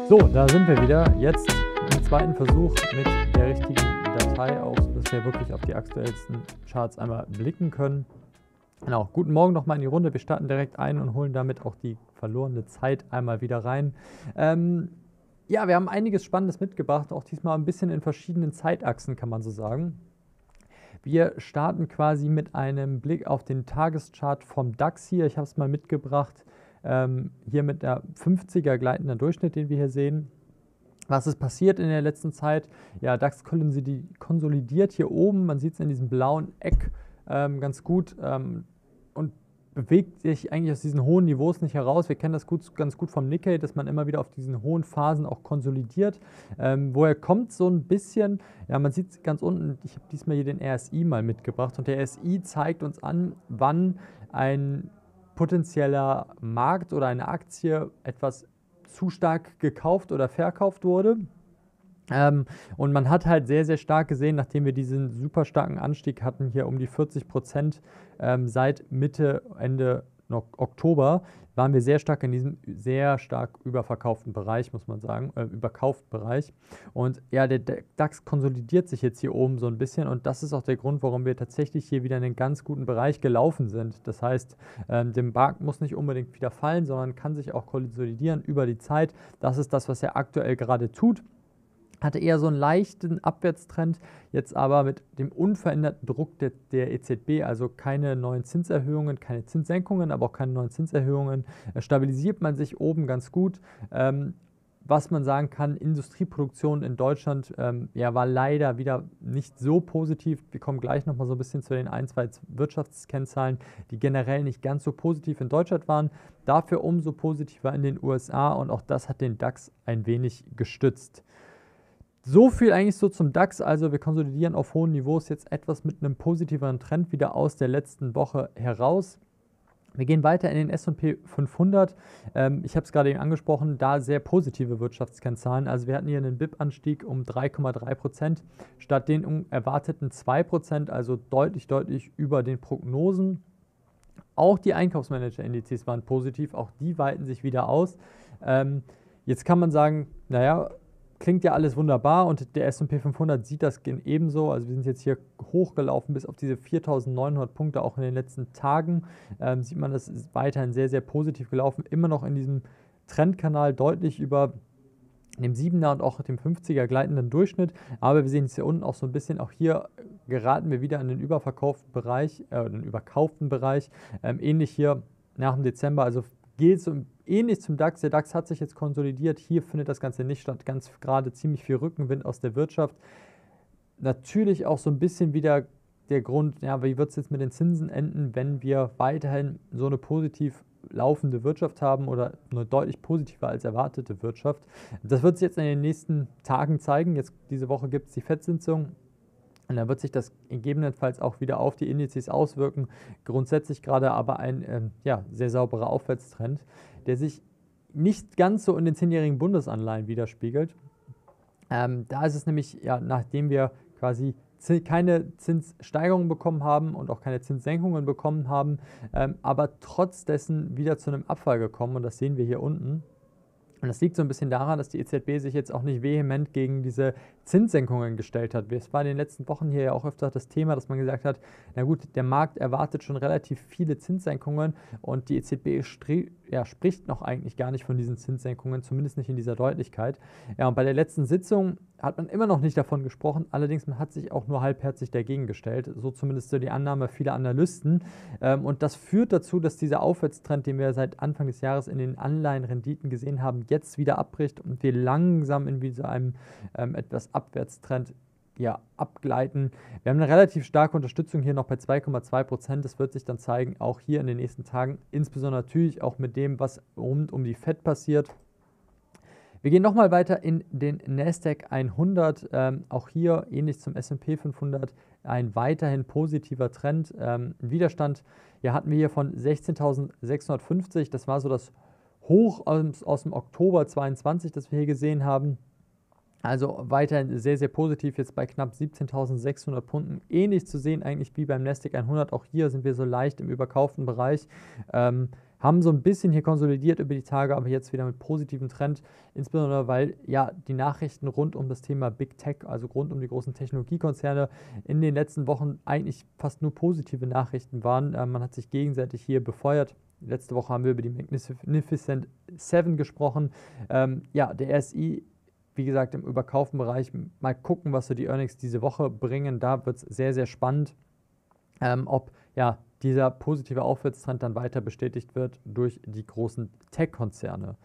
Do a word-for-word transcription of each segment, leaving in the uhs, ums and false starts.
So, da sind wir wieder. Jetzt im zweiten Versuch mit der richtigen Datei, auch so dass wir wirklich auf die aktuellsten Charts einmal blicken können. Genau, guten Morgen nochmal in die Runde. Wir starten direkt ein und holen damit auch die verlorene Zeit einmal wieder rein. Ähm, ja, wir haben einiges Spannendes mitgebracht, auch diesmal ein bisschen in verschiedenen Zeitachsen, kann man so sagen. Wir starten quasi mit einem Blick auf den Tageschart vom DAX hier. Ich habe es mal mitgebracht. Ähm, hier mit der fünfziger gleitender Durchschnitt, den wir hier sehen. Was ist passiert in der letzten Zeit? Ja, DAX konsolidiert hier oben. Man sieht es in diesem blauen Eck ähm, ganz gut ähm, und bewegt sich eigentlich aus diesen hohen Niveaus nicht heraus. Wir kennen das gut, ganz gut vom Nikkei, dass man immer wieder auf diesen hohen Phasen auch konsolidiert. Ähm, woher kommt so ein bisschen? Ja, man sieht es ganz unten. Ich habe diesmal hier den R S I mal mitgebracht und der R S I zeigt uns an, wann ein potenzieller Markt oder eine Aktie etwas zu stark gekauft oder verkauft wurde. Ähm, und man hat halt sehr, sehr stark gesehen, nachdem wir diesen super starken Anstieg hatten, hier um die vierzig Prozent ähm, seit Mitte, Ende Oktober, waren wir sehr stark in diesem sehr stark überverkauften Bereich, muss man sagen, äh, überkauften Bereich. Und ja, der DAX konsolidiert sich jetzt hier oben so ein bisschen und das ist auch der Grund, warum wir tatsächlich hier wieder in einen ganz guten Bereich gelaufen sind. Das heißt, ähm, der Markt muss nicht unbedingt wieder fallen, sondern kann sich auch konsolidieren über die Zeit. Das ist das, was er aktuell gerade tut. Hatte eher so einen leichten Abwärtstrend, jetzt aber mit dem unveränderten Druck der, der E Z B, also keine neuen Zinserhöhungen, keine Zinssenkungen, aber auch keine neuen Zinserhöhungen, äh, stabilisiert man sich oben ganz gut. Ähm, was man sagen kann, Industrieproduktion in Deutschland ähm, ja, war leider wieder nicht so positiv. Wir kommen gleich nochmal so ein bisschen zu den ein, zwei Wirtschaftskennzahlen, die generell nicht ganz so positiv in Deutschland waren, dafür umso positiver in den U S A und auch das hat den DAX ein wenig gestützt. So viel eigentlich so zum DAX, also wir konsolidieren auf hohen Niveaus jetzt etwas mit einem positiveren Trend wieder aus der letzten Woche heraus. Wir gehen weiter in den S und P fünfhundert. Ähm, ich habe es gerade eben angesprochen, da sehr positive Wirtschaftskennzahlen. Also wir hatten hier einen B I P-Anstieg um drei Komma drei Prozent statt den erwarteten zwei Prozent, also deutlich, deutlich über den Prognosen. Auch die Einkaufsmanager-Indizes waren positiv, auch die weiten sich wieder aus. Ähm, jetzt kann man sagen, naja, klingt ja alles wunderbar und der S und P fünfhundert sieht das ebenso. Also wir sind jetzt hier hochgelaufen bis auf diese viertausendneunhundert Punkte auch in den letzten Tagen. Ähm, sieht man, das ist weiterhin sehr, sehr positiv gelaufen. Immer noch in diesem Trendkanal deutlich über dem siebener und auch dem fünfziger gleitenden Durchschnitt. Aber wir sehen es hier unten auch so ein bisschen, auch hier geraten wir wieder in den überverkauften Bereich, äh, den überkauften Bereich. Ähm, ähnlich hier nach dem Dezember, also geht es um ähnlich zum DAX. Der DAX hat sich jetzt konsolidiert. Hier findet das Ganze nicht statt. Ganz gerade ziemlich viel Rückenwind aus der Wirtschaft. Natürlich auch so ein bisschen wieder der Grund, ja, wie wird es jetzt mit den Zinsen enden, wenn wir weiterhin so eine positiv laufende Wirtschaft haben oder eine deutlich positiver als erwartete Wirtschaft. Das wird sich jetzt in den nächsten Tagen zeigen. Jetzt diese Woche gibt es die Fed-Sitzung. Und dann wird sich das gegebenenfalls auch wieder auf die Indizes auswirken. Grundsätzlich gerade aber ein ähm, ja, sehr sauberer Aufwärtstrend, der sich nicht ganz so in den zehnjährigen Bundesanleihen widerspiegelt. Ähm, da ist es nämlich, ja, nachdem wir quasi keine Zinssteigerungen bekommen haben und auch keine Zinssenkungen bekommen haben, ähm, aber trotz dessen wieder zu einem Abfall gekommen und das sehen wir hier unten. Und das liegt so ein bisschen daran, dass die E Z B sich jetzt auch nicht vehement gegen diese Zinssenkungen gestellt hat. Es war in den letzten Wochen hier ja auch öfter das Thema, dass man gesagt hat, na gut, der Markt erwartet schon relativ viele Zinssenkungen und die E Z B ja, spricht noch eigentlich gar nicht von diesen Zinssenkungen, zumindest nicht in dieser Deutlichkeit. Ja, und bei der letzten Sitzung hat man immer noch nicht davon gesprochen, allerdings man hat sich auch nur halbherzig dagegen gestellt, so zumindest so die Annahme vieler Analysten. Ähm, und das führt dazu, dass dieser Aufwärtstrend, den wir seit Anfang des Jahres in den Anleihenrenditen gesehen haben, jetzt wieder abbricht und wir langsam in so einem ähm, etwas Abwärtstrend ja, abgleiten. Wir haben eine relativ starke Unterstützung hier noch bei zwei Komma zwei Prozent. Das wird sich dann zeigen, auch hier in den nächsten Tagen, insbesondere natürlich auch mit dem, was rund um die Fed passiert. Wir gehen nochmal weiter in den Nasdaq hundert. Ähm, auch hier, ähnlich zum S und P fünfhundert, ein weiterhin positiver Trend. Ähm, Widerstand ja, hatten wir hier von sechzehntausendsechshundertfünfzig. Das war so das Hoch aus, aus dem Oktober zweiundzwanzig, das wir hier gesehen haben. Also weiterhin sehr, sehr positiv, jetzt bei knapp siebzehntausendsechshundert Punkten. Ähnlich zu sehen eigentlich wie beim Nasdaq hundert. Auch hier sind wir so leicht im überkauften Bereich. Ähm, haben so ein bisschen hier konsolidiert über die Tage, aber jetzt wieder mit positivem Trend, insbesondere weil ja die Nachrichten rund um das Thema Big Tech, also rund um die großen Technologiekonzerne, in den letzten Wochen eigentlich fast nur positive Nachrichten waren. Äh, man hat sich gegenseitig hier befeuert. Letzte Woche haben wir über die Magnificent Seven gesprochen. Ähm, ja, der R S I, wie gesagt, im überkauften Bereich. Mal gucken, was so die Earnings diese Woche bringen. Da wird es sehr, sehr spannend, ähm, ob ja dieser positive Aufwärtstrend dann weiter bestätigt wird durch die großen Tech-Konzerne.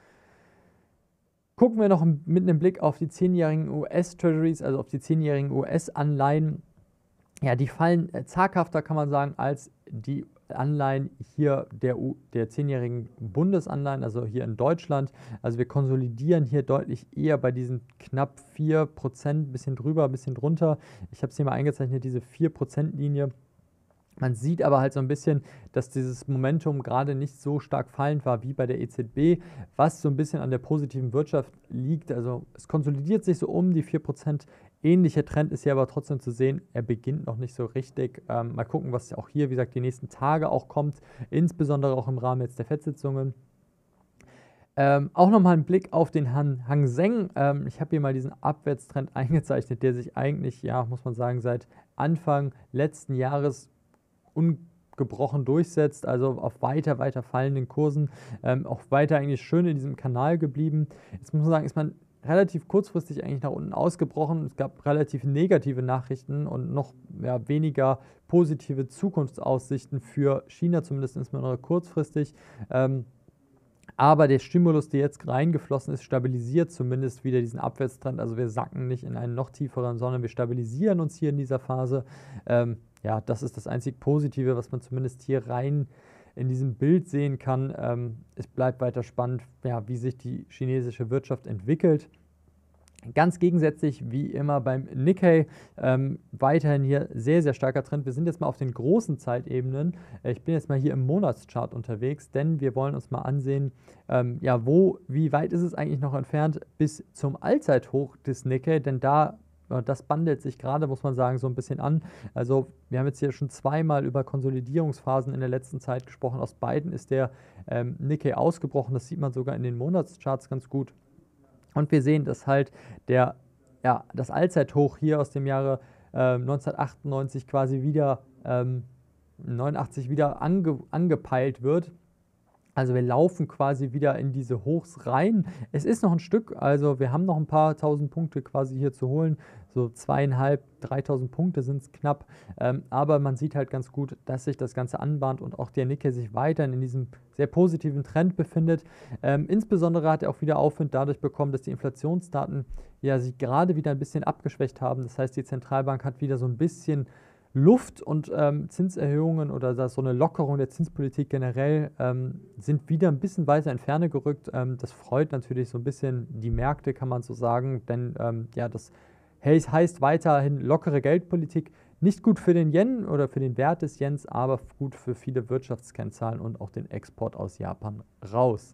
Gucken wir noch mit einem Blick auf die zehnjährigen U S-Treasuries, also auf die zehnjährigen U S-Anleihen. Ja, die fallen zaghafter, kann man sagen, als die Anleihen hier der, U der zehnjährigen Bundesanleihen, also hier in Deutschland. Also wir konsolidieren hier deutlich eher bei diesen knapp vier Prozent, ein bisschen drüber, ein bisschen drunter. Ich habe es hier mal eingezeichnet, diese vier Prozent Linie. Man sieht aber halt so ein bisschen, dass dieses Momentum gerade nicht so stark fallend war wie bei der E Z B, was so ein bisschen an der positiven Wirtschaft liegt. Also es konsolidiert sich so um die vier Prozent. Ähnlicher Trend ist hier aber trotzdem zu sehen. Er beginnt noch nicht so richtig. Ähm, mal gucken, was auch hier, wie gesagt, die nächsten Tage auch kommt, insbesondere auch im Rahmen jetzt der Fed-Sitzungen. Ähm, auch nochmal ein Blick auf den Han Hang Seng. Ähm, ich habe hier mal diesen Abwärtstrend eingezeichnet, der sich eigentlich, ja, muss man sagen, seit Anfang letzten Jahres ungebrochen durchsetzt, also auf weiter, weiter fallenden Kursen, ähm, auch weiter eigentlich schön in diesem Kanal geblieben. Jetzt muss man sagen, ist man relativ kurzfristig eigentlich nach unten ausgebrochen. Es gab relativ negative Nachrichten und noch ja, weniger positive Zukunftsaussichten für China, zumindest insbesondere kurzfristig. Ähm, Aber der Stimulus, der jetzt reingeflossen ist, stabilisiert zumindest wieder diesen Abwärtstrend. Also wir sacken nicht in einen noch tieferen, sondern wir stabilisieren uns hier in dieser Phase. Ähm, ja, das ist das einzig Positive, was man zumindest hier rein in diesem Bild sehen kann. Ähm, es bleibt weiter spannend, ja, wie sich die chinesische Wirtschaft entwickelt. Ganz gegensätzlich wie immer beim Nikkei, ähm, weiterhin hier sehr, sehr starker Trend. Wir sind jetzt mal auf den großen Zeitebenen. Ich bin jetzt mal hier im Monatschart unterwegs, denn wir wollen uns mal ansehen, ähm, ja, wo, wie weit ist es eigentlich noch entfernt bis zum Allzeithoch des Nikkei, denn da, äh, das bandelt sich gerade, muss man sagen, so ein bisschen an. Also wir haben jetzt hier schon zweimal über Konsolidierungsphasen in der letzten Zeit gesprochen. Aus beiden ist der ähm, Nikkei ausgebrochen. Das sieht man sogar in den Monatscharts ganz gut. Und wir sehen, dass halt der, ja, das Allzeithoch hier aus dem Jahre äh, neunzehnhundertachtundneunzig quasi wieder ähm, neunundachtzig wieder ange, angepeilt wird. Also wir laufen quasi wieder in diese Hochs rein. Es ist noch ein Stück, also wir haben noch ein paar tausend Punkte quasi hier zu holen. So zweieinhalb, dreitausend Punkte sind es knapp. Ähm, aber man sieht halt ganz gut, dass sich das Ganze anbahnt und auch der Nikkei sich weiterhin in diesem sehr positiven Trend befindet. Ähm, insbesondere hat er auch wieder Aufwind dadurch bekommen, dass die Inflationsdaten ja sich gerade wieder ein bisschen abgeschwächt haben. Das heißt, die Zentralbank hat wieder so ein bisschen Luft und ähm, Zinserhöhungen oder so eine Lockerung der Zinspolitik generell ähm, sind wieder ein bisschen weiter in Ferne gerückt. Ähm, das freut natürlich so ein bisschen die Märkte, kann man so sagen, denn ähm, ja, das heißt weiterhin lockere Geldpolitik. Nicht gut für den Yen oder für den Wert des Yens, aber gut für viele Wirtschaftskennzahlen und auch den Export aus Japan raus.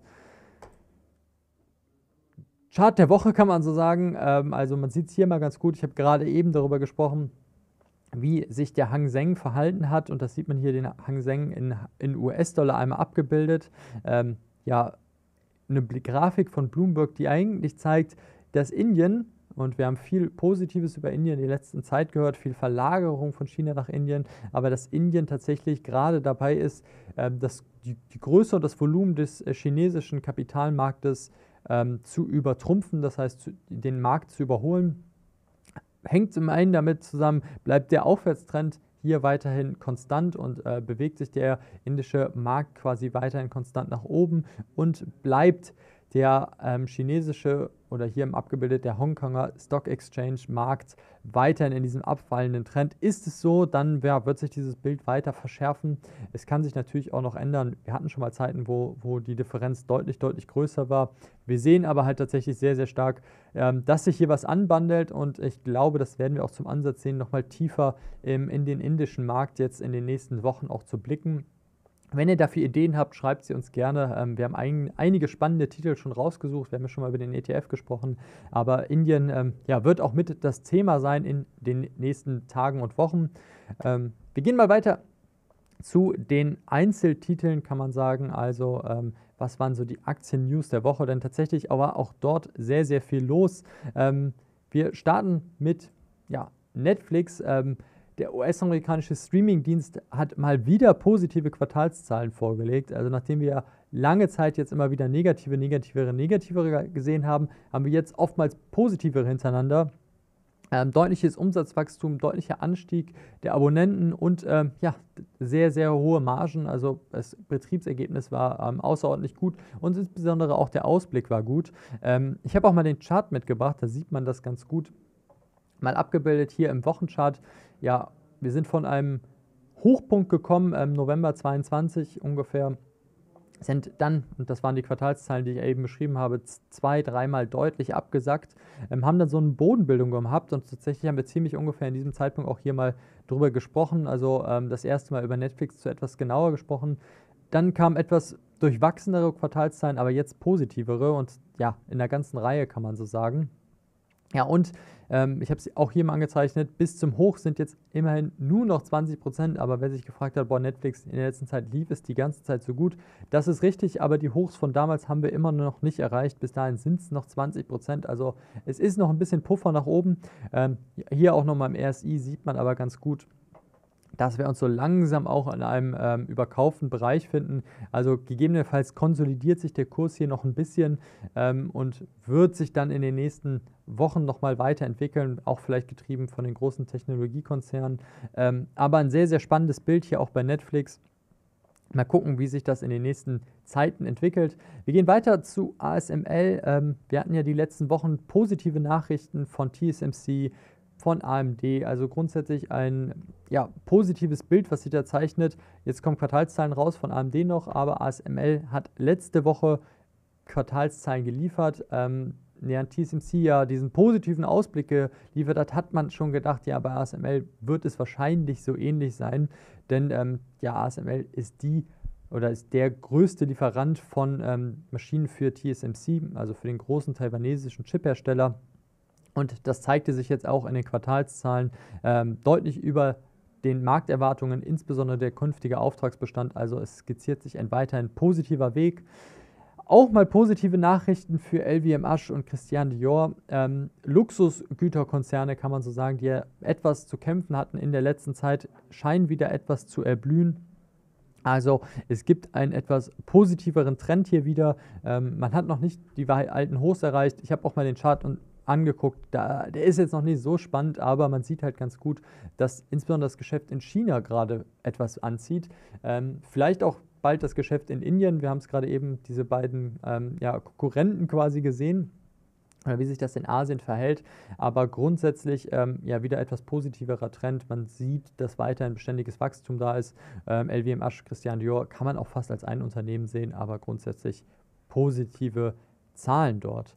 Chart der Woche kann man so sagen, ähm, also man sieht es hier mal ganz gut. Ich habe gerade eben darüber gesprochen, wie sich der Hang Seng verhalten hat, und das sieht man hier den Hang Seng in, in U S-Dollar einmal abgebildet. Ähm, ja, eine Grafik von Bloomberg, die eigentlich zeigt, dass Indien, und wir haben viel Positives über Indien in der letzten Zeit gehört, viel Verlagerung von China nach Indien, aber dass Indien tatsächlich gerade dabei ist, ähm, das, die, die Größe und das Volumen des äh, chinesischen Kapitalmarktes ähm, zu übertrumpfen, das heißt zu, den Markt zu überholen. Hängt zum einen damit zusammen, bleibt der Aufwärtstrend hier weiterhin konstant und äh, bewegt sich der indische Markt quasi weiterhin konstant nach oben und bleibt der ähm, chinesische oder hier im abgebildet der Hongkonger Stock Exchange Markt weiterhin in diesem abfallenden Trend. Ist es so, dann ja, wird sich dieses Bild weiter verschärfen. Es kann sich natürlich auch noch ändern. Wir hatten schon mal Zeiten, wo, wo die Differenz deutlich, deutlich größer war. Wir sehen aber halt tatsächlich sehr, sehr stark, ähm, dass sich hier was anbandelt, und ich glaube, das werden wir auch zum Ansatz sehen, nochmal tiefer ähm, in den indischen Markt jetzt in den nächsten Wochen auch zu blicken. Wenn ihr dafür Ideen habt, schreibt sie uns gerne. Ähm, wir haben ein, einige spannende Titel schon rausgesucht. Wir haben ja schon mal über den E T F gesprochen. Aber Indien ähm, ja, wird auch mit das Thema sein in den nächsten Tagen und Wochen. Ähm, wir gehen mal weiter Zu den Einzeltiteln kann man sagen, also ähm, was waren so die Aktien-News der Woche, denn tatsächlich war auch dort sehr, sehr viel los. Ähm, wir starten mit ja, Netflix. Ähm, der U S-amerikanische Streamingdienst hat mal wieder positive Quartalszahlen vorgelegt. Also nachdem wir ja lange Zeit jetzt immer wieder negative, negativere, negativere gesehen haben, haben wir jetzt oftmals positivere hintereinander. Ähm, deutliches Umsatzwachstum, deutlicher Anstieg der Abonnenten und ähm, ja, sehr, sehr hohe Margen. Also das Betriebsergebnis war ähm, außerordentlich gut und insbesondere auch der Ausblick war gut. Ähm, ich habe auch mal den Chart mitgebracht, da sieht man das ganz gut. Mal abgebildet hier im Wochenchart. Ja, wir sind von einem Hochpunkt gekommen, ähm, November zweiundzwanzig ungefähr. Sind dann, und das waren die Quartalszahlen, die ich eben beschrieben habe, zwei, dreimal deutlich abgesackt, ähm, haben dann so eine Bodenbildung gehabt und tatsächlich haben wir ziemlich ungefähr in diesem Zeitpunkt auch hier mal drüber gesprochen, also ähm, das erste Mal über Netflix zu etwas genauer gesprochen. Dann kamen etwas durchwachsenere Quartalszahlen, aber jetzt positivere und ja, in der ganzen Reihe kann man so sagen. Ja, und ähm, ich habe es auch hier mal angezeichnet, bis zum Hoch sind jetzt immerhin nur noch zwanzig Prozent, aber wer sich gefragt hat, boah, Netflix in der letzten Zeit lief es die ganze Zeit so gut, das ist richtig, aber die Hochs von damals haben wir immer noch nicht erreicht, bis dahin sind es noch zwanzig Prozent, also es ist noch ein bisschen Puffer nach oben. Ähm, hier auch nochmal im R S I sieht man aber ganz gut, dass wir uns so langsam auch in einem ähm, überkauften Bereich finden. Also gegebenenfalls konsolidiert sich der Kurs hier noch ein bisschen ähm, und wird sich dann in den nächsten Wochen nochmal weiterentwickeln, auch vielleicht getrieben von den großen Technologiekonzernen. Ähm, aber ein sehr, sehr spannendes Bild hier auch bei Netflix. Mal gucken, wie sich das in den nächsten Zeiten entwickelt. Wir gehen weiter zu A S M L. Ähm, wir hatten ja die letzten Wochen positive Nachrichten von T S M C, von A M D, also grundsätzlich ein ja, positives Bild, was sich da zeichnet. Jetzt kommen Quartalszahlen raus von A M D noch, aber A S M L hat letzte Woche Quartalszahlen geliefert. Ähm, während T S M C ja diesen positiven Ausblick geliefert hat, hat man schon gedacht, ja, bei A S M L wird es wahrscheinlich so ähnlich sein, denn ähm, ja, A S M L ist die oder ist der größte Lieferant von ähm, Maschinen für T S M C, also für den großen taiwanesischen Chiphersteller. Und das zeigte sich jetzt auch in den Quartalszahlen ähm, deutlich über den Markterwartungen, insbesondere der künftige Auftragsbestand. Also es skizziert sich ein weiterhin positiver Weg. Auch mal positive Nachrichten für L V M H und Christian Dior. Ähm, Luxusgüterkonzerne, kann man so sagen, die ja etwas zu kämpfen hatten in der letzten Zeit, scheinen wieder etwas zu erblühen. Also es gibt einen etwas positiveren Trend hier wieder. Ähm, man hat noch nicht die alten Hochs erreicht. Ich habe auch mal den Chart und angeguckt. Da, der ist jetzt noch nicht so spannend, aber man sieht halt ganz gut, dass insbesondere das Geschäft in China gerade etwas anzieht. Ähm, vielleicht auch bald das Geschäft in Indien. Wir haben es gerade eben diese beiden ähm, ja, Konkurrenten quasi gesehen, oder wie sich das in Asien verhält. Aber grundsätzlich ähm, ja wieder etwas positiverer Trend. Man sieht, dass weiterhin beständiges Wachstum da ist. Ähm, L V M H, Christian Dior kann man auch fast als ein Unternehmen sehen, aber grundsätzlich positive Zahlen dort.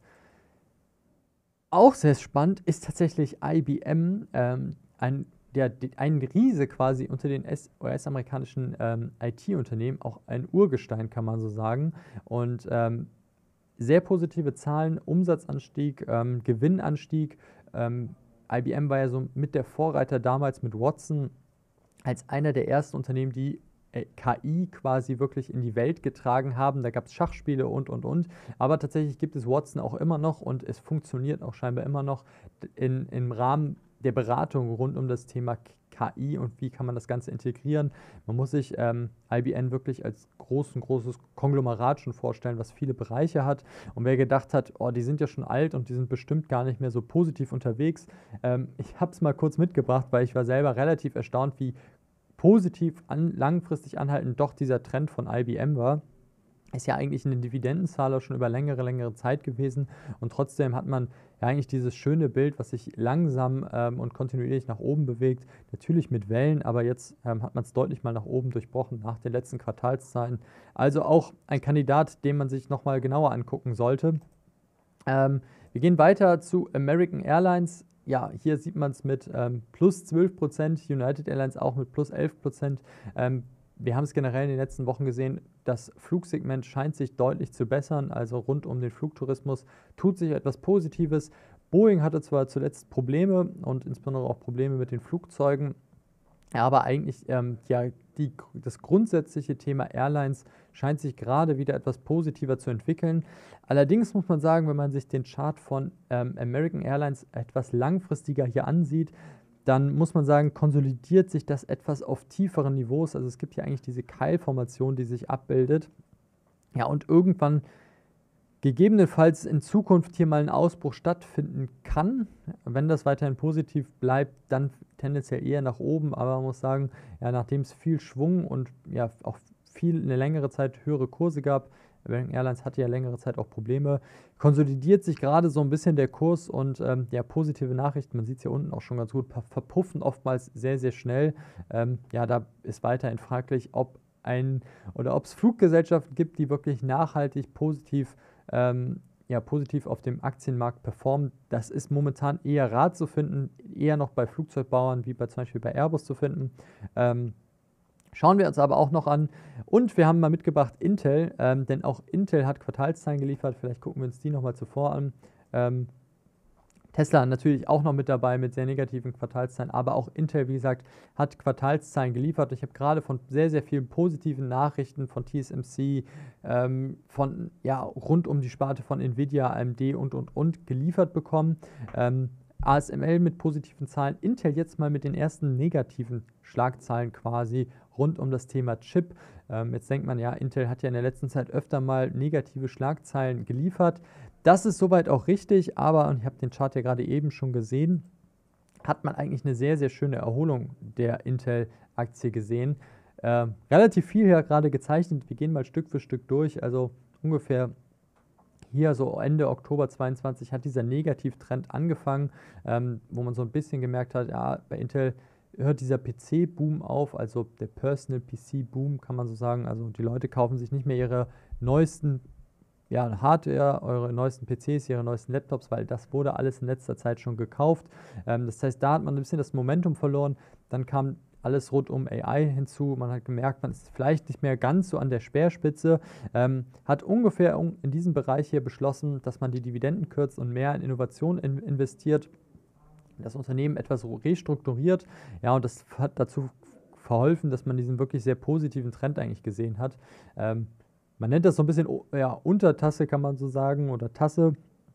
Auch sehr spannend ist tatsächlich I B M, ähm, ein, der, ein Riese quasi unter den U S-amerikanischen ähm, I T-Unternehmen, auch ein Urgestein, kann man so sagen. Und ähm, sehr positive Zahlen, Umsatzanstieg, ähm, Gewinnanstieg. Ähm, I B M war ja so mit der Vorreiter damals mit Watson als einer der ersten Unternehmen, die K I quasi wirklich in die Welt getragen haben. Da gab es Schachspiele und, und, und. Aber tatsächlich gibt es Watson auch immer noch und es funktioniert auch scheinbar immer noch in, im Rahmen der Beratung rund um das Thema K I und wie kann man das Ganze integrieren. Man muss sich ähm, I B M wirklich als großen, großes Konglomerat schon vorstellen, was viele Bereiche hat. Und wer gedacht hat, oh, die sind ja schon alt und die sind bestimmt gar nicht mehr so positiv unterwegs. Ähm, ich habe es mal kurz mitgebracht, weil ich war selber relativ erstaunt, wie positiv an, langfristig anhaltend doch dieser Trend von I B M war. Ist ja eigentlich eine Dividendenzahler schon über längere, längere Zeit gewesen und trotzdem hat man ja eigentlich dieses schöne Bild, was sich langsam ähm, und kontinuierlich nach oben bewegt, natürlich mit Wellen, aber jetzt ähm, hat man es deutlich mal nach oben durchbrochen nach den letzten Quartalszahlen. Also auch ein Kandidat, den man sich nochmal genauer angucken sollte. Ähm, wir gehen weiter zu American Airlines. Ja, hier sieht man es mit ähm, plus zwölf Prozent, United Airlines auch mit plus elf Prozent. Ähm, wir haben es generell in den letzten Wochen gesehen, das Flugsegment scheint sich deutlich zu bessern, also rund um den Flugtourismus tut sich etwas Positives. Boeing hatte zwar zuletzt Probleme und insbesondere auch Probleme mit den Flugzeugen, Ja, aber eigentlich, ähm, ja, die, das grundsätzliche Thema Airlines scheint sich gerade wieder etwas positiver zu entwickeln. Allerdings muss man sagen, wenn man sich den Chart von ähm, American Airlines etwas langfristiger hier ansieht, dann muss man sagen, konsolidiert sich das etwas auf tieferen Niveaus. Also es gibt hier eigentlich diese Keilformation, die sich abbildet. Ja, und irgendwann gegebenenfalls in Zukunft hier mal ein Ausbruch stattfinden kann. Wenn das weiterhin positiv bleibt, dann tendenziell eher nach oben. Aber man muss sagen, ja, nachdem es viel Schwung und ja auch viel eine längere Zeit höhere Kurse gab, American Airlines hatte ja längere Zeit auch Probleme, konsolidiert sich gerade so ein bisschen der Kurs und ähm, ja, positive Nachrichten, man sieht es hier unten auch schon ganz gut, verpuffen oftmals sehr, sehr schnell. Ähm, ja, da ist weiterhin fraglich, ob ein oder ob es Fluggesellschaften gibt, die wirklich nachhaltig positiv ähm, ja, positiv auf dem Aktienmarkt performen. Das ist momentan eher rar zu finden, eher noch bei Flugzeugbauern wie bei zum Beispiel bei Airbus zu finden. Ähm, Schauen wir uns aber auch noch an. Und wir haben mal mitgebracht Intel, ähm, denn auch Intel hat Quartalszahlen geliefert. Vielleicht gucken wir uns die nochmal zuvor an. Ähm, Tesla natürlich auch noch mit dabei mit sehr negativen Quartalszahlen, aber auch Intel, wie gesagt, hat Quartalszahlen geliefert. Ich habe gerade von sehr, sehr vielen positiven Nachrichten von T S M C, ähm, von, ja, rund um die Sparte von Nvidia, A M D und, und, und geliefert bekommen. Ähm, A S M L mit positiven Zahlen, Intel jetzt mal mit den ersten negativen Schlagzeilen quasi rund um das Thema Chip. Ähm, jetzt denkt man, ja, Intel hat ja in der letzten Zeit öfter mal negative Schlagzeilen geliefert. Das ist soweit auch richtig, aber, und ich habe den Chart ja gerade eben schon gesehen, hat man eigentlich eine sehr, sehr schöne Erholung der Intel-Aktie gesehen. Äh, relativ viel hier gerade gezeichnet. Wir gehen mal Stück für Stück durch. Also ungefähr hier so Ende Oktober zweiundzwanzig hat dieser Negativtrend angefangen, ähm, wo man so ein bisschen gemerkt hat, ja, bei Intel hört dieser P C-Boom auf, also der Personal P C-Boom, kann man so sagen. Also die Leute kaufen sich nicht mehr ihre neuesten ja, Hardware, eure neuesten P Cs, ihre neuesten Laptops, weil das wurde alles in letzter Zeit schon gekauft. Ähm, das heißt, da hat man ein bisschen das Momentum verloren. Dann kam alles rund um A I hinzu. Man hat gemerkt, man ist vielleicht nicht mehr ganz so an der Speerspitze. Ähm, hat ungefähr in diesem Bereich hier beschlossen, dass man die Dividenden kürzt und mehr in Innovation in investiert. Das Unternehmen etwas restrukturiert. Ja, und das hat dazu verholfen, dass man diesen wirklich sehr positiven Trend eigentlich gesehen hat. Ähm, Man nennt das so ein bisschen ja, Untertasse, kann man so sagen, oder Tasse.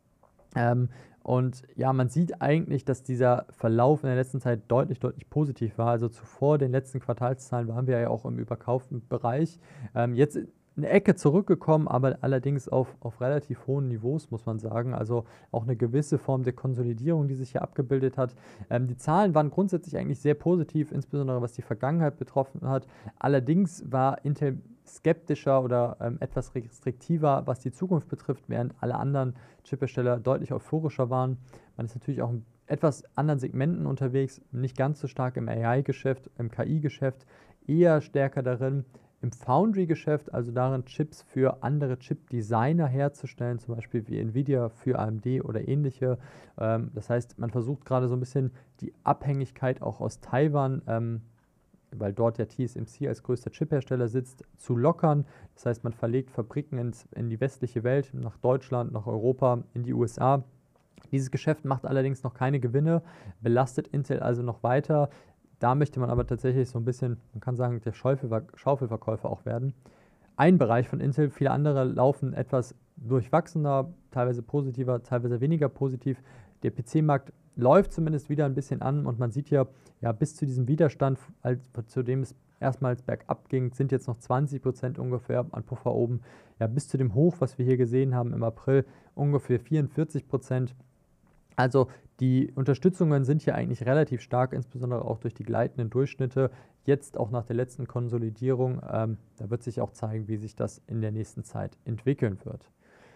Ähm, und ja, man sieht eigentlich, dass dieser Verlauf in der letzten Zeit deutlich, deutlich positiv war. Also zuvor den letzten Quartalszahlen waren wir ja auch im überkauften Bereich. Ähm, jetzt eine Ecke zurückgekommen, aber allerdings auf, auf relativ hohen Niveaus, muss man sagen. Also auch eine gewisse Form der Konsolidierung, die sich hier abgebildet hat. Ähm, die Zahlen waren grundsätzlich eigentlich sehr positiv, insbesondere was die Vergangenheit betroffen hat. Allerdings war Intel skeptischer oder ähm, etwas restriktiver, was die Zukunft betrifft, während alle anderen Chiphersteller deutlich euphorischer waren. Man ist natürlich auch in etwas anderen Segmenten unterwegs, nicht ganz so stark im A I-Geschäft, im K I-Geschäft, eher stärker darin, im Foundry-Geschäft, also darin Chips für andere Chip-Designer herzustellen, zum Beispiel wie Nvidia für A M D oder ähnliche. Ähm, das heißt, man versucht gerade so ein bisschen die Abhängigkeit auch aus Taiwan, ähm, weil dort der T S M C als größter Chiphersteller sitzt, zu lockern. Das heißt, man verlegt Fabriken ins, in die westliche Welt, nach Deutschland, nach Europa, in die U S A. Dieses Geschäft macht allerdings noch keine Gewinne, belastet Intel also noch weiter. Da möchte man aber tatsächlich so ein bisschen, man kann sagen, der Schaufelverkäufer auch werden. Ein Bereich von Intel, viele andere laufen etwas durchwachsener, teilweise positiver, teilweise weniger positiv. Der P C-Markt läuft zumindest wieder ein bisschen an und man sieht hier, ja, bis zu diesem Widerstand, als, zu dem es erstmals bergab ging, sind jetzt noch zwanzig Prozent ungefähr an Puffer oben. Ja, bis zu dem Hoch, was wir hier gesehen haben im April, ungefähr vierundvierzig Prozent. Also die Unterstützungen sind hier eigentlich relativ stark, insbesondere auch durch die gleitenden Durchschnitte. Jetzt auch nach der letzten Konsolidierung, ähm, da wird sich auch zeigen, wie sich das in der nächsten Zeit entwickeln wird.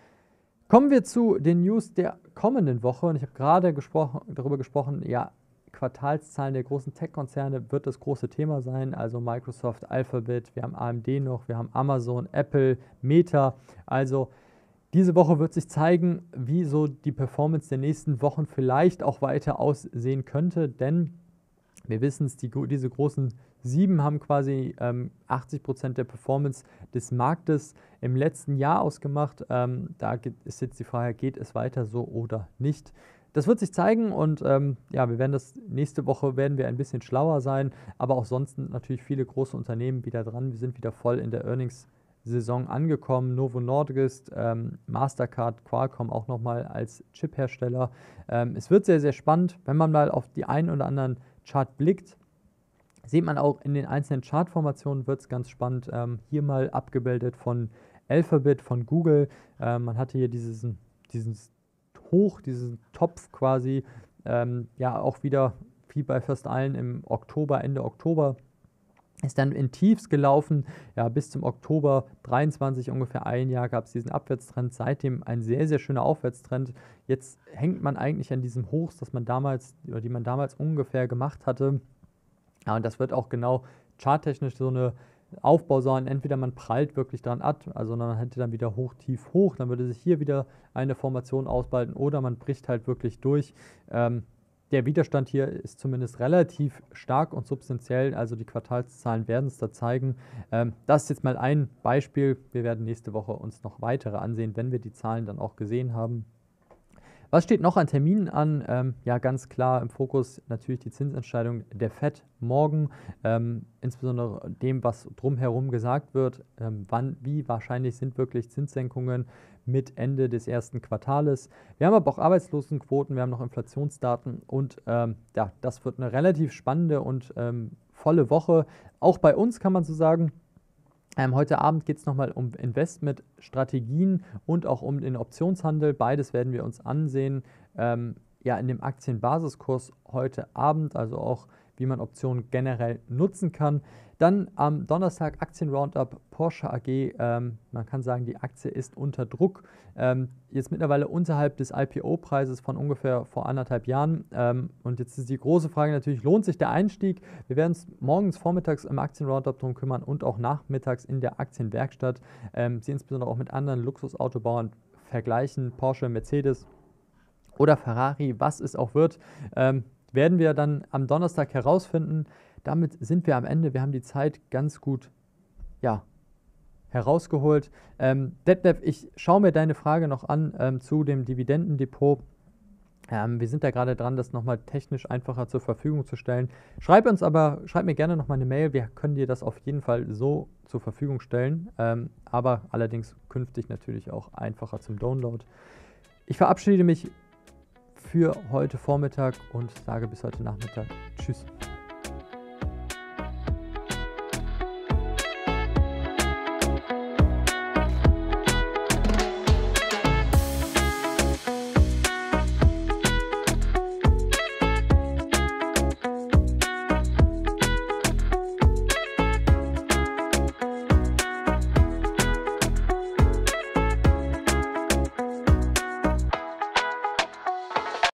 Kommen wir zu den News der kommenden Woche und ich habe gerade gesprochen, darüber gesprochen, ja, Quartalszahlen der großen Tech-Konzerne wird das große Thema sein, also Microsoft, Alphabet, wir haben A M D noch, wir haben Amazon, Apple, Meta, also diese Woche wird sich zeigen, wie so die Performance der nächsten Wochen vielleicht auch weiter aussehen könnte, denn wir wissen es, die, diese großen sieben haben quasi ähm, achtzig Prozent der Performance des Marktes im letzten Jahr ausgemacht. Ähm, da ist jetzt die Frage, geht es weiter so oder nicht? das wird sich zeigen und ähm, ja, wir werden das nächste Woche werden wir ein bisschen schlauer sein, aber auch sonst natürlich viele große Unternehmen wieder dran. Wir sind wieder voll in der Earnings-Saison angekommen. Novo Nordisk, ähm, Mastercard, Qualcomm auch nochmal als Chip-Hersteller. Ähm, es wird sehr, sehr spannend, wenn man mal auf die einen oder anderen Chart blickt. Sieht man auch in den einzelnen Chartformationen, wird es ganz spannend. Ähm, hier mal abgebildet von Alphabet, von Google. Ähm, man hatte hier dieses, dieses Hoch, diesen Topf quasi, ähm, ja auch wieder, wie bei fast allen im Oktober, Ende Oktober, ist dann in Tiefs gelaufen. Ja, bis zum Oktober dreiundzwanzig, ungefähr ein Jahr, gab es diesen Abwärtstrend. Seitdem ein sehr, sehr schöner Aufwärtstrend. Jetzt hängt man eigentlich an diesem Hochs, das man damals, oder die man damals ungefähr gemacht hatte. Ja, und das wird auch genau charttechnisch so eine Aufbau sein. Entweder man prallt wirklich dran ab, also man hätte dann wieder hoch, tief, hoch, dann würde sich hier wieder eine Formation ausbalten oder man bricht halt wirklich durch. Ähm, der Widerstand hier ist zumindest relativ stark und substanziell, also die Quartalszahlen werden es da zeigen. Ähm, das ist jetzt mal ein Beispiel. Wir werden nächste Woche uns noch weitere ansehen, wenn wir die Zahlen dann auch gesehen haben. Was steht noch an Terminen an? Ähm, ja, ganz klar im Fokus natürlich die Zinsentscheidung der Fed morgen, ähm, insbesondere dem, was drumherum gesagt wird, ähm, wann, wie wahrscheinlich sind wirklich Zinssenkungen mit Ende des ersten Quartales. Wir haben aber auch Arbeitslosenquoten, wir haben noch Inflationsdaten und ähm, ja, das wird eine relativ spannende und ähm, volle Woche. Auch bei uns kann man so sagen. Ähm, heute Abend geht es nochmal um Investmentstrategien und auch um den Optionshandel. Beides werden wir uns ansehen. Ähm, ja, in dem Aktienbasiskurs heute Abend, also auch wie man Optionen generell nutzen kann. Dann am Donnerstag Aktien-Roundup Porsche A G. Ähm, man kann sagen, die Aktie ist unter Druck. Ähm, jetzt mittlerweile unterhalb des I P O-Preises von ungefähr vor anderthalb Jahren. Ähm, und jetzt ist die große Frage natürlich, lohnt sich der Einstieg? Wir werden uns morgens, vormittags im Aktien-Roundup darum kümmern und auch nachmittags in der Aktienwerkstatt. Ähm, sie insbesondere auch mit anderen Luxusautobauern vergleichen, Porsche, Mercedes oder Ferrari, was es auch wird. Ähm, werden wir dann am Donnerstag herausfinden. Damit sind wir am Ende. Wir haben die Zeit ganz gut ja, herausgeholt. Ähm, Detlef, ich schaue mir deine Frage noch an ähm, zu dem Dividendendepot. Ähm, wir sind da gerade dran, das nochmal technisch einfacher zur Verfügung zu stellen. Schreib uns aber, schreib mir gerne nochmal eine Mail. Wir können dir das auf jeden Fall so zur Verfügung stellen. Ähm, aber allerdings künftig natürlich auch einfacher zum Download. Ich verabschiede mich für heute Vormittag und sage bis heute Nachmittag. Tschüss.